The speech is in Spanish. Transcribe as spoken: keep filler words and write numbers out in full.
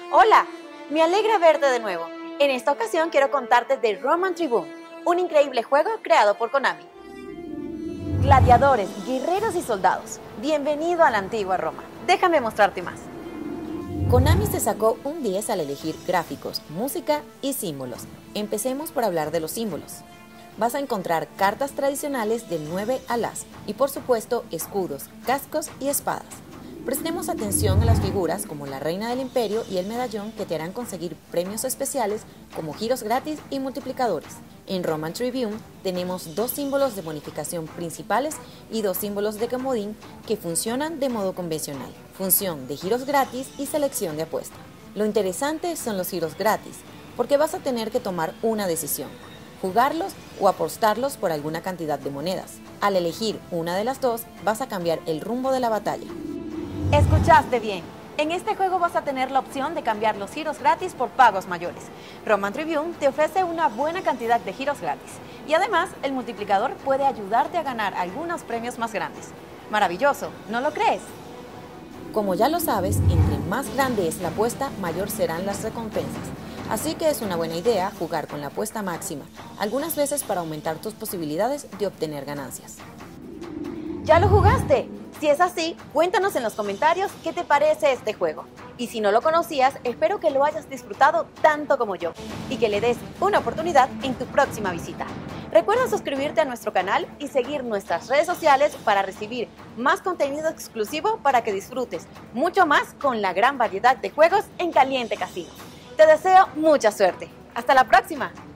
Hola, me alegra verte de nuevo. En esta ocasión quiero contarte de Roman Tribune, un increíble juego creado por Konami. Gladiadores, guerreros y soldados, bienvenido a la antigua Roma. Déjame mostrarte más. Konami se sacó un diez al elegir gráficos, música y símbolos. Empecemos por hablar de los símbolos. Vas a encontrar cartas tradicionales del nueve al as y por supuesto escudos, cascos y espadas. Prestemos atención a las figuras como la Reina del Imperio y el medallón que te harán conseguir premios especiales como giros gratis y multiplicadores. En Roman Tribune tenemos dos símbolos de bonificación principales y dos símbolos de comodín que funcionan de modo convencional, función de giros gratis y selección de apuesta. Lo interesante son los giros gratis, porque vas a tener que tomar una decisión, jugarlos o apostarlos por alguna cantidad de monedas. Al elegir una de las dos, vas a cambiar el rumbo de la batalla. Escuchaste bien. En este juego vas a tener la opción de cambiar los giros gratis por pagos mayores. Roman Tribune te ofrece una buena cantidad de giros gratis y además el multiplicador puede ayudarte a ganar algunos premios más grandes. Maravilloso, ¿no lo crees? Como ya lo sabes, entre más grande es la apuesta, mayor serán las recompensas. Así que es una buena idea jugar con la apuesta máxima, algunas veces para aumentar tus posibilidades de obtener ganancias. ¿Ya lo jugaste? Si es así, cuéntanos en los comentarios qué te parece este juego. Y si no lo conocías, espero que lo hayas disfrutado tanto como yo y que le des una oportunidad en tu próxima visita. Recuerda suscribirte a nuestro canal y seguir nuestras redes sociales para recibir más contenido exclusivo para que disfrutes mucho más con la gran variedad de juegos en Caliente Casino. Te deseo mucha suerte. ¡Hasta la próxima!